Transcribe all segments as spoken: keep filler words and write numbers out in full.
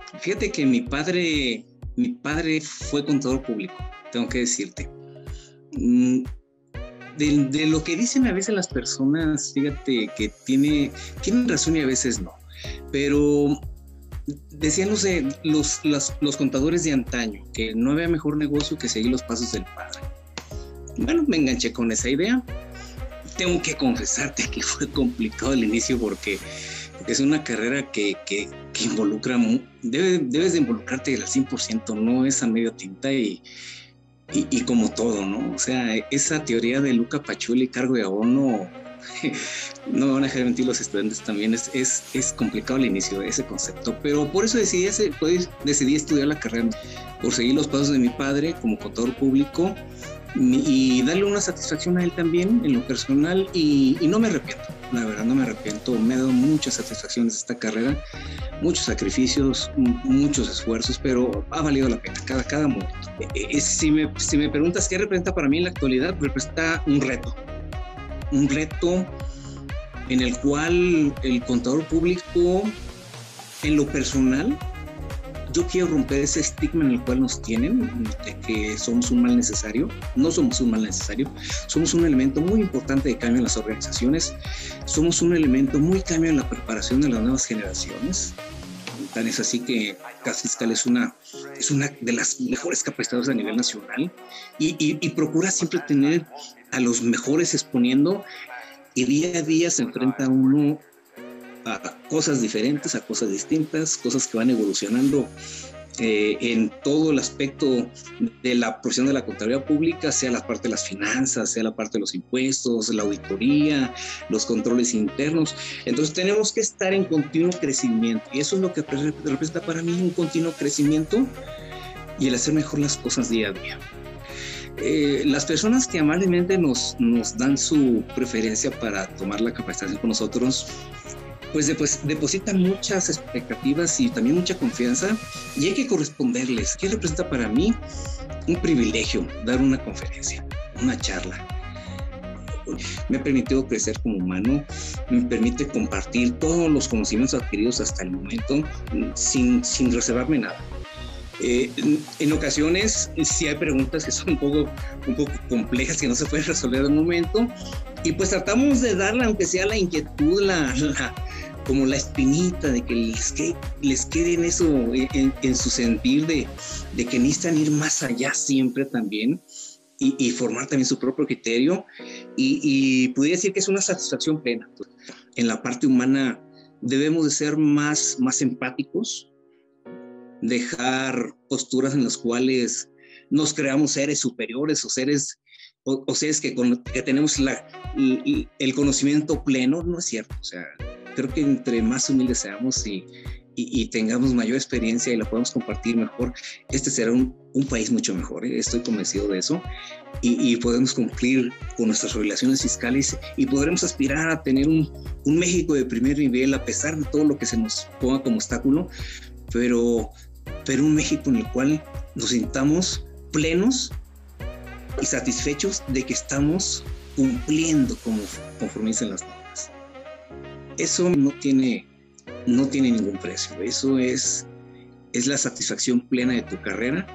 Fíjate que mi padre, mi padre fue contador público, tengo que decirte. Mm, de, de lo que dicen a veces las personas, fíjate que tiene, tienen razón y a veces no. Pero decían los, de, los, los, los contadores de antaño que no había mejor negocio que seguir los pasos del padre. Bueno, me enganché con esa idea. Tengo que confesarte que fue complicado al inicio porque es una carrera que, que, que involucra, debe, debes de involucrarte al cien por ciento, no es a medio tinta y, y, y como todo, ¿no? O sea, esa teoría de Luca Pacioli, cargo de abono, no me van a dejar mentir los estudiantes también, es, es, es complicado al inicio ese concepto, pero por eso decidí, ese, pues, decidí estudiar la carrera, por seguir los pasos de mi padre como contador público y darle una satisfacción a él también en lo personal y, y no me arrepiento, la verdad no me arrepiento, me ha dado muchas satisfacciones esta carrera, muchos sacrificios, muchos esfuerzos, pero ha valido la pena cada, cada momento. Eh, si, me, si me preguntas qué representa para mí en la actualidad, representa un reto, un reto en el cual el contador público, en lo personal, yo quiero romper ese estigma en el cual nos tienen de que somos un mal necesario. No somos un mal necesario, somos un elemento muy importante de cambio en las organizaciones, somos un elemento muy cambio en la preparación de las nuevas generaciones. Tan es así que Cas Fiscal es una, es una de las mejores capacitadoras a nivel nacional y, y, y procura siempre tener a los mejores exponiendo y día a día se enfrenta uno a cosas diferentes, a cosas distintas, cosas que van evolucionando eh, en todo el aspecto de la profesión de la contabilidad pública, sea la parte de las finanzas, sea la parte de los impuestos, la auditoría, los controles internos. Entonces tenemos que estar en continuo crecimiento y eso es lo que representa para mí un continuo crecimiento y el hacer mejor las cosas día a día. Eh, las personas que amablemente nos, nos dan su preferencia para tomar la capacitación con nosotros, pues depositan muchas expectativas y también mucha confianza y hay que corresponderles. ¿Qué representa para mí? Un privilegio dar una conferencia, una charla. Me ha permitido crecer como humano, me permite compartir todos los conocimientos adquiridos hasta el momento sin, sin reservarme nada. Eh, en, en ocasiones sí hay preguntas que son un poco, un poco complejas que no se pueden resolver en un momento y pues tratamos de darle, aunque sea la inquietud, la, la, como la espinita de que les quede, les quede en eso, en, en su sentir de, de que necesitan ir más allá siempre también y, y formar también su propio criterio y, y podría decir que es una satisfacción plena. En la parte humana debemos de ser más, más empáticos, dejar posturas en las cuales nos creamos seres superiores o seres, o, o seres que, con, que tenemos la, el, el conocimiento pleno. No es cierto, o sea, creo que entre más humildes seamos y, y, y tengamos mayor experiencia y la podamos compartir mejor, este será un, un país mucho mejor, ¿eh? Estoy convencido de eso y, y podemos cumplir con nuestras obligaciones fiscales y podremos aspirar a tener un, un México de primer nivel a pesar de todo lo que se nos ponga como obstáculo, pero, pero un México en el cual nos sintamos plenos y satisfechos de que estamos cumpliendo como conforme dicen las normas. Eso no tiene, no tiene ningún precio, eso es, es la satisfacción plena de tu carrera,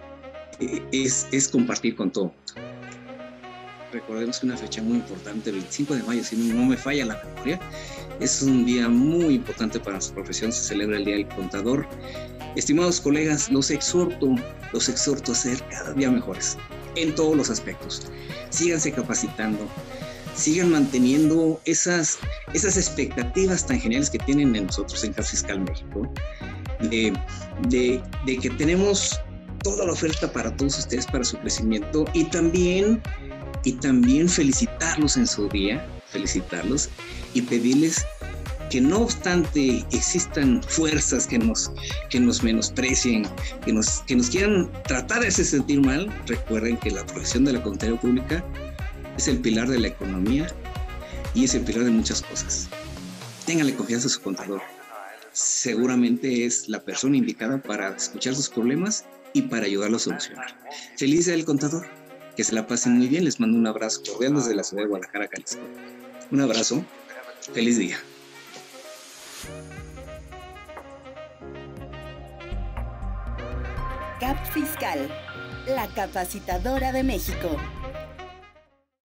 es, es compartir con todo. Recordemos que una fecha muy importante, veinticinco de mayo, si no me falla la memoria, es un día muy importante para nuestra profesión, se celebra el Día del Contador. Estimados colegas, los exhorto, los exhorto a ser cada día mejores en todos los aspectos. Síganse capacitando, sigan manteniendo esas, esas expectativas tan geniales que tienen en nosotros en Cas Fiscal México, de, de, de que tenemos toda la oferta para todos ustedes para su crecimiento y también, y también felicitarlos en su día, felicitarlos y pedirles que no obstante existan fuerzas que nos, que nos menosprecien, que nos, que nos quieran tratar de hacer sentir mal, recuerden que la profesión de la contabilidad pública es el pilar de la economía y es el pilar de muchas cosas. Ténganle confianza a su contador. Seguramente es la persona indicada para escuchar sus problemas y para ayudarlo a solucionar. Feliz día del contador. Que se la pasen muy bien. Les mando un abrazo cordial desde la ciudad de Guadalajara, Jalisco. Un abrazo. Feliz día. C A P Fiscal, la capacitadora de México.